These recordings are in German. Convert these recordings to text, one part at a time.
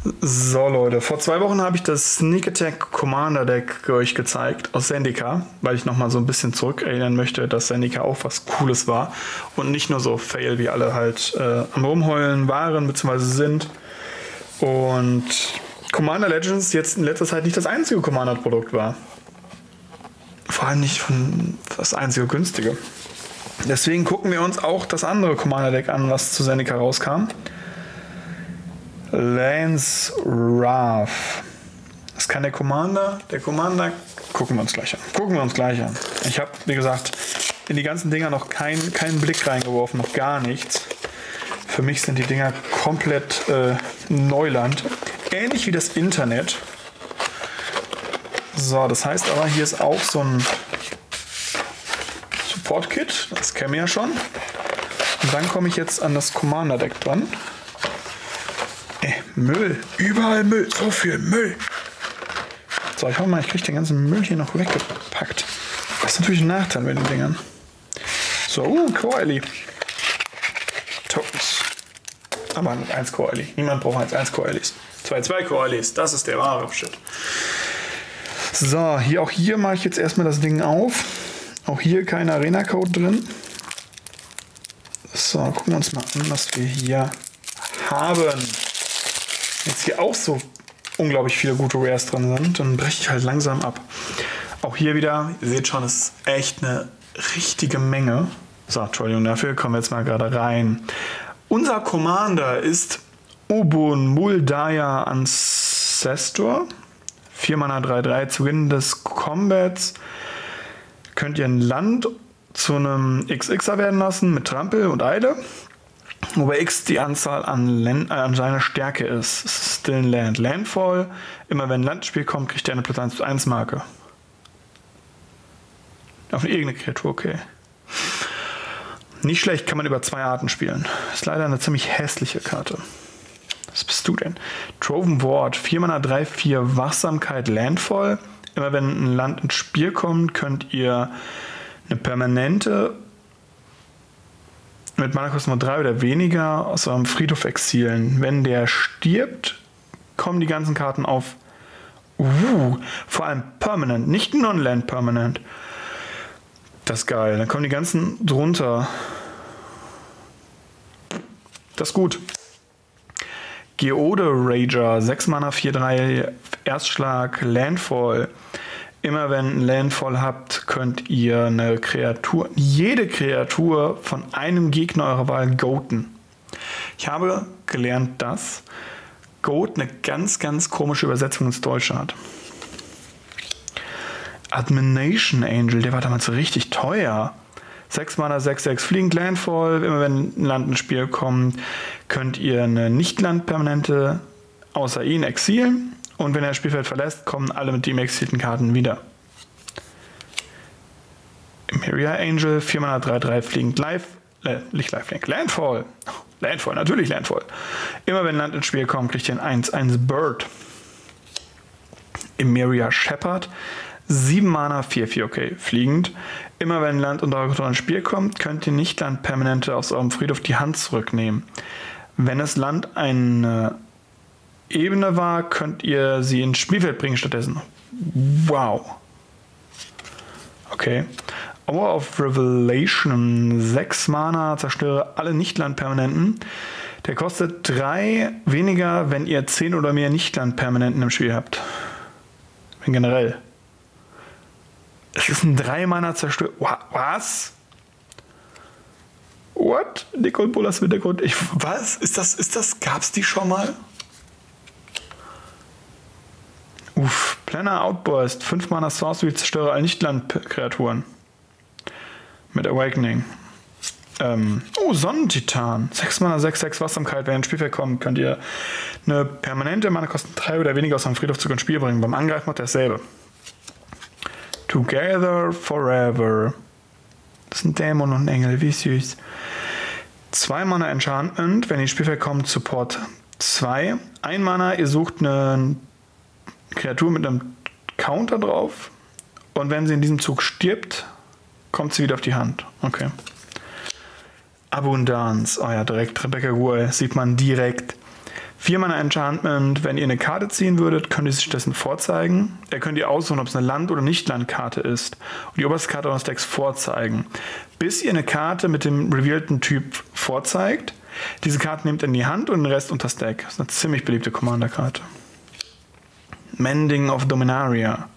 So Leute, vor 2 Wochen habe ich das Sneak Attack Commander Deck euch gezeigt aus Zendika, weil ich nochmal so ein bisschen zurück erinnern möchte, dass Zendika auch was Cooles war und nicht nur so Fail, wie alle halt am Rumheulen waren bzw. sind. Und Commander Legends jetzt in letzter Zeit nicht das einzige Commander-Produkt war. Vor allem nicht das einzige günstige. Deswegen gucken wir uns auch das andere Commander Deck an, was zu Zendika rauskam. Lance Wrath. Das kann der Commander. Der Commander gucken wir uns gleich an. Ich habe, wie gesagt, in die ganzen Dinger noch keinen Blick reingeworfen, noch gar nichts. Für mich sind die Dinger komplett Neuland. Ähnlich wie das Internet. So, das heißt aber, hier ist auch so ein Support-Kit. Das kennen wir ja schon. Und dann komme ich jetzt an das Commander-Deck dran. Müll. Überall Müll. So viel Müll. So, ich hoffe mal, ich kriege den ganzen Müll hier noch weggepackt. Das ist natürlich ein Nachteil mit den Dingern. So, Coeli. Tokens. Aber mit 1 Coeli. Niemand braucht 1 Coelis. 2 Coelis. Das ist der wahre Shit. So, auch hier mache ich jetzt erstmal das Ding auf. Auch hier kein Arena-Code drin. So, gucken wir uns mal an, was wir hier haben. Jetzt hier auch so unglaublich viele gute Rares drin sind, dann breche ich halt langsam ab. Auch hier wieder, ihr seht schon, es ist echt eine richtige Menge. So, Entschuldigung dafür, kommen wir jetzt mal gerade rein. Unser Commander ist Ubun Muldaya Ancestor. 4 Mana 3/3 zu Beginn des Combats. Könnt ihr ein Land zu einem XXer werden lassen mit Trampel und Eile. Wobei X die Anzahl an seiner Stärke ist. Es ist still Land. Landfall. Immer wenn ein Land ins Spiel kommt, kriegt er eine +1/+1 Marke. Auf irgendeine Kreatur, okay. Nicht schlecht, kann man über 2 Arten spielen. Ist leider eine ziemlich hässliche Karte. Was bist du denn? Troven Ward. 4 Mana 3/4 Wachsamkeit Landfall. Immer wenn ein Land ins Spiel kommt, könnt ihr eine permanente mit Mana-Kosten 3 oder weniger aus eurem Friedhof exilen. Wenn der stirbt, kommen die ganzen Karten auf. Vor allem permanent, nicht non-land permanent. Das ist geil. Dann kommen die ganzen drunter. Das ist gut. Geode Rager, 6 Mana 4/3 Erstschlag, Landfall. Immer wenn ein Landfall habt, könnt ihr jede Kreatur von einem Gegner eurer Wahl goaten. Ich habe gelernt, dass Goat eine ganz, ganz komische Übersetzung ins Deutsche hat. Admination Angel, der war damals richtig teuer. 6 Mana 6/6 fliegend Landfall. Immer wenn ein Land ins Spiel kommt, könnt ihr eine Nicht-Land-Permanente außer ihn exilen. Und wenn er das Spielfeld verlässt, kommen alle mit ihm exilierten Karten wieder. Immeria Angel, 4 Mana 3/3 fliegend nicht Lifelink, Landfall. Landfall, natürlich Landfall. Immer wenn Land ins Spiel kommt, kriegt ihr ein 1/1 Bird. Immeria Shepherd, 7 Mana 4/4, okay, fliegend. Immer wenn Land und eure Kontrolle ins Spiel kommt, könnt ihr Nicht-Land-Permanente aus eurem Friedhof die Hand zurücknehmen. Wenn das Land eine Ebene war, könnt ihr sie ins Spielfeld bringen stattdessen. Wow. Okay. Hour of Revelation, 6 Mana, zerstöre alle Nicht-Land-Permanenten. Der kostet 3 weniger, wenn ihr 10 oder mehr Nicht-Land-Permanenten im Spiel habt. Generell. Es ist ein 3 Mana Zerstör. Was? What? Nicole Bullas mit der Grund. Was? Ist das? Gab's die schon mal? Planner Outburst. 5 Mana Sorcery, zerstöre alle Nicht-Land-Kreaturen. Mit Awakening. Sonnentitan. 6 Mana 6/6 Wachsamkeit. Wenn ihr ins Spielfeld kommt, könnt ihr eine permanente Mana kosten 3 oder weniger aus einem Friedhof zurück ins Spiel bringen. Beim Angreifen macht dasselbe. Together Forever. Das ist ein Dämon und ein Engel. Wie süß. 2 Mana Enchantment. Wenn ihr ins Spielfeld kommt, Support 2. 1 Mana, ihr sucht eine Kreatur mit einem Counter drauf. Und wenn sie in diesem Zug stirbt, kommt sie wieder auf die Hand. Okay. Abundance. Oh ja, direkt Rebecca Guay. Sieht man direkt. 4 Mana Enchantment, wenn ihr eine Karte ziehen würdet, könnt ihr sich dessen vorzeigen. Könnt ihr aussuchen, ob es eine Land- oder Nicht-Land-Karte ist. Und die oberste Karte eures Decks vorzeigen. Bis ihr eine Karte mit dem revealten Typ vorzeigt. Diese Karte nehmt ihr in die Hand und den Rest unter das Deck. Das ist eine ziemlich beliebte Commander-Karte. Mending of Dominaria.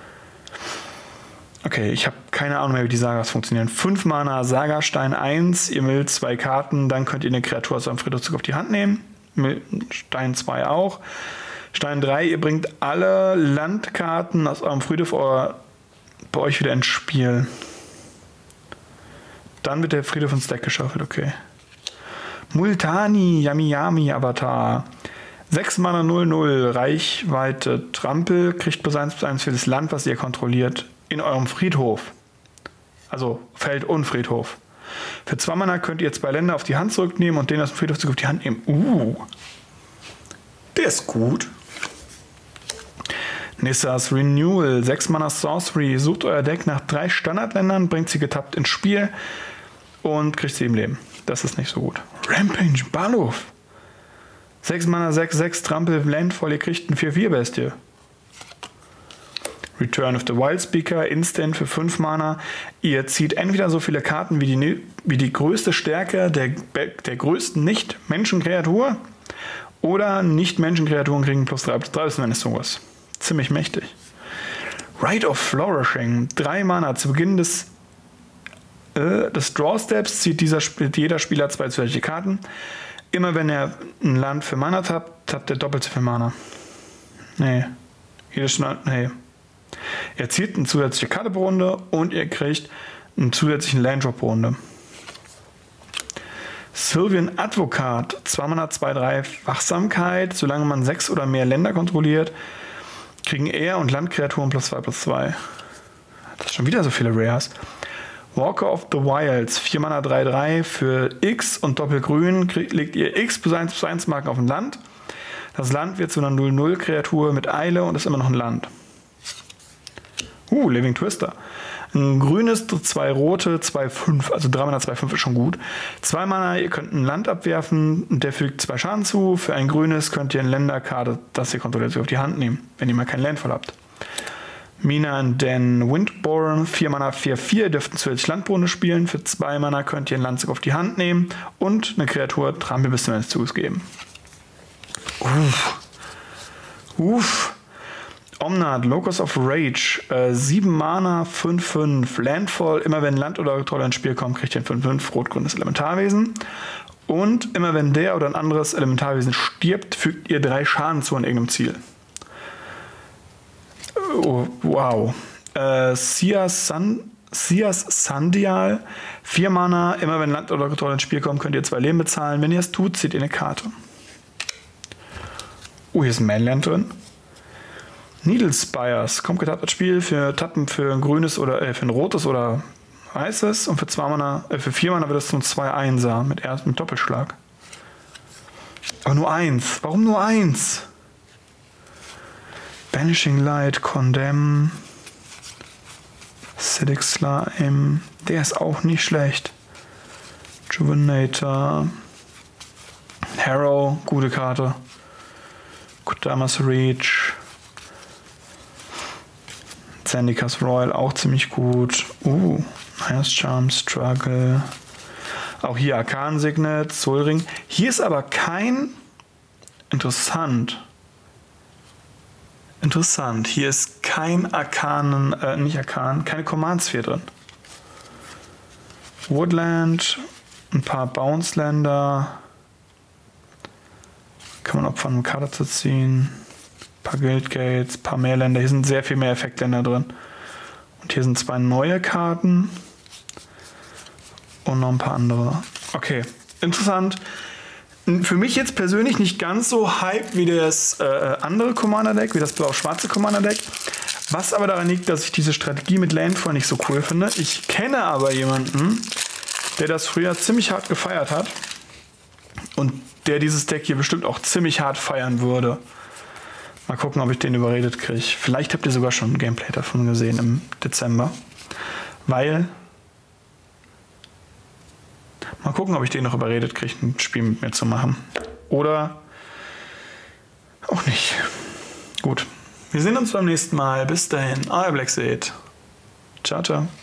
Okay, ich habe keine Ahnung mehr, wie die Sagas funktionieren. 5 Mana, Saga-Stein 1, ihr wählt 2 Karten, dann könnt ihr eine Kreatur aus eurem Friedhofszug auf die Hand nehmen. Stein 2 auch. Stein 3, ihr bringt alle Landkarten aus eurem Friedhof bei euch wieder ins Spiel. Dann wird der Friedhof ins Deck geschaufelt, okay. Multani, Yami Avatar. 6 Mana 0/0, Reichweite, Trampel, kriegt +1/+1 für das Land, was ihr kontrolliert, in eurem Friedhof. Also Feld und Friedhof. Für 2 Mana könnt ihr 2 Länder auf die Hand zurücknehmen und den aus dem Friedhof auf die Hand nehmen. Der ist gut. Nissas Renewal, 6 Mana Sorcery. Sucht euer Deck nach 3 Standardländern, bringt sie getappt ins Spiel und kriegt 7 Leben. Das ist nicht so gut. Rampage Baluf. 6 Mana 6/6 Trampel Landfall, ihr kriegt eine 4/4 Bestie. Return of the Wildspeaker, Instant für 5 Mana. Ihr zieht entweder so viele Karten wie die größte Stärke der größten Nicht-Menschenkreatur oder Nicht-Menschenkreaturen kriegen +3/+3, das ist sowas. Ziemlich mächtig. Rite of Flourishing, 3 Mana. Zu Beginn des Draw Steps zieht jeder Spieler 2 zusätzliche Karten. Immer wenn er ein Land für Mana tappt er doppelt so viel Mana. Nee. Er zieht eine zusätzliche Karte pro Runde und ihr kriegt einen zusätzlichen Landdrop pro Runde. Sylvian Advokat, 2 Mana 2/3 Wachsamkeit. Solange man 6 oder mehr Länder kontrolliert, kriegen er und Landkreaturen +2/+2. Das ist schon wieder so viele Rares. Walker of the Wilds, 4 Mana 3/3 für X und Doppelgrün. Legt ihr X +1/+1 Marken auf ein Land. Das Land wird zu einer 0/0 Kreatur mit Eile und ist immer noch ein Land. Living Twister. Ein grünes, 2 rote, 2/5, also 3 Mana 2/5 ist schon gut. 2 Mana, ihr könnt ein Land abwerfen und der fügt 2 Schaden zu. Für ein grünes könnt ihr eine Länderkarte, das ihr kontrolliert, auf die Hand nehmen, wenn ihr mal kein Landfall habt. Mina and Dan Windborn, 4 Mana 4/4, dürften zusätzlich Landbrunnen spielen. Für 2 Mana könnt ihr einen Landzug auf die Hand nehmen und eine Kreatur Trampel bis zum Ende des Zuges geben. Omnath, Locus of Rage, 7 Mana, 5/5, Landfall. Immer wenn Land oder Kontrolle ins Spiel kommt, kriegt ihr ein 5/5 rot-grünes Elementarwesen. Und immer wenn der oder ein anderes Elementarwesen stirbt, fügt ihr 3 Schaden zu an irgendeinem Ziel. Oh, wow. Sias Sandial, 4 Mana, immer wenn Land oder Kontrolle ins Spiel kommt, könnt ihr 2 Leben bezahlen. Wenn ihr es tut, zieht ihr eine Karte. Hier ist ein Mainland drin. Needle Spires, kommt getappt ins Spiel für Tappen für ein grünes oder für ein rotes oder weißes und für 4 Mana wird es zum 2/1er mit Doppelschlag. Aber nur 1. Warum nur 1? Banishing Light, Condemn, Acidic Slime, der ist auch nicht schlecht. Juvenator, Harrow, gute Karte. Kodamas Reach, Zendika's Royal, auch ziemlich gut. Nice Charm, Struggle. Auch hier Arkan Signet, Solring. Hier ist aber kein... Interessant. Hier ist kein keine Command Sphere drin. Woodland, ein paar Bounce-Länder. Kann man opfern, um Karte zu ziehen. Ein paar Guildgates, ein paar mehr Länder. Hier sind sehr viel mehr Effektländer drin. Und hier sind 2 neue Karten. Und noch ein paar andere. Okay, interessant. Für mich jetzt persönlich nicht ganz so hype wie das andere Commander-Deck, wie das blau-schwarze Commander-Deck. Was aber daran liegt, dass ich diese Strategie mit Landfall nicht so cool finde. Ich kenne aber jemanden, der das früher ziemlich hart gefeiert hat. Und der dieses Deck hier bestimmt auch ziemlich hart feiern würde. Mal gucken, ob ich den überredet kriege. Vielleicht habt ihr sogar schon ein Gameplay davon gesehen im Dezember. Mal gucken, ob ich den noch überredet kriege, ein Spiel mit mir zu machen. Oder auch nicht. Gut. Wir sehen uns beim nächsten Mal. Bis dahin, euer Blackseed. Ciao, ciao.